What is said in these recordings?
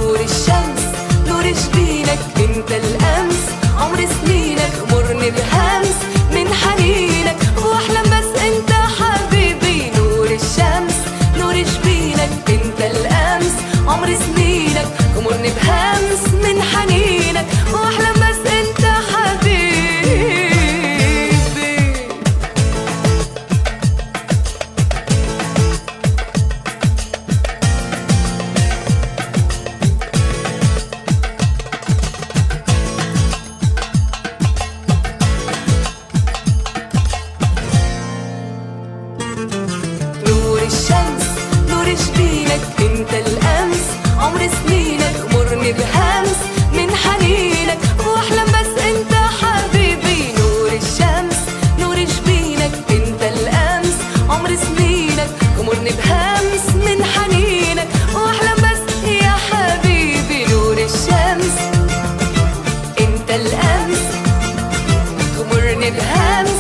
نور الشمس نور جبينك انت الامس عمر سنينك مرني بهمس من حنينك واحلم بس انت حبيبي نور الشمس نور جبينك انت الامس عمر سنينك مرني بهمس من حنينك واحلم بس انت حبيبي نور الشمس نور جبينك انت الامس عمر سنينك مرني بهمس من حنينك واحلم بس انت حبيبي نور الشمس نور جبينك انت الامس عمر سنينك مرني بهمس من حنينك واحلم بس يا حبيبي نور الشمس انت الامس مرني بهمس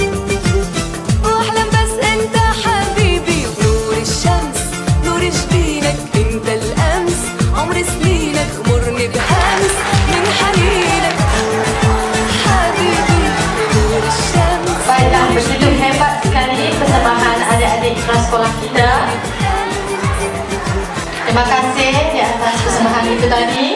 واحلم بس انت حبيبي نور الشمس نور جبينك انت الامس عمر سنينك مرني بهمس من حنينك حبيبي نور الشمس. Baiklah, begitu hebat sekali persembahan adik-adik kelas sekolah kita. Terima kasih di atas persembahan itu tadi.